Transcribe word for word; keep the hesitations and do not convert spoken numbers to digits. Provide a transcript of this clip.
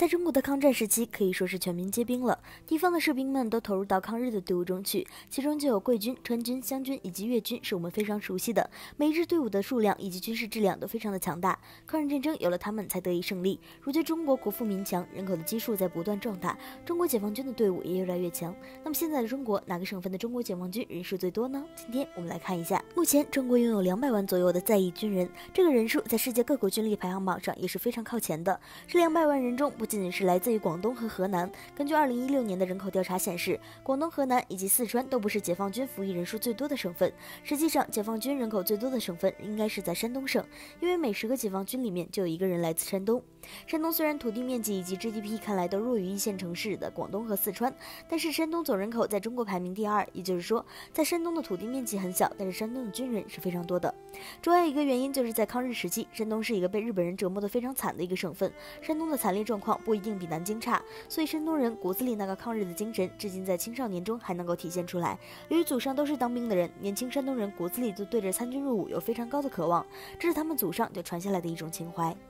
在中国的抗战时期，可以说是全民皆兵了。地方的士兵们都投入到抗日的队伍中去，其中就有桂军、川军、湘军以及粤军，是我们非常熟悉的。每一支队伍的数量以及军事质量都非常的强大。抗日战争有了他们，才得以胜利。如今中国国富民强，人口的基数在不断壮大，中国解放军的队伍也越来越强。那么现在的中国，哪个省份的中国解放军人数最多呢？今天我们来看一下。目前中国拥有两百万左右的在役军人，这个人数在世界各国军力排行榜上也是非常靠前的。这两百万人中，不仅仅是来自于广东和河南。根据二零一六年的人口调查显示，广东、河南以及四川都不是解放军服役人数最多的省份。实际上，解放军人口最多的省份应该是在山东省，因为每十个解放军里面就有一个人来自山东。山东虽然土地面积以及 G D P 看来都弱于一线城市的广东和四川，但是山东总人口在中国排名第二，也就是说，在山东的土地面积很小，但是山东的军人是非常多的。主要一个原因就是在抗日时期，山东是一个被日本人折磨得非常惨的一个省份，山东的惨烈状况不一定比南京差，所以山东人骨子里那个抗日的精神，至今在青少年中还能够体现出来。由于祖上都是当兵的人，年轻山东人骨子里都对着参军入伍有非常高的渴望，这是他们祖上就传下来的一种情怀。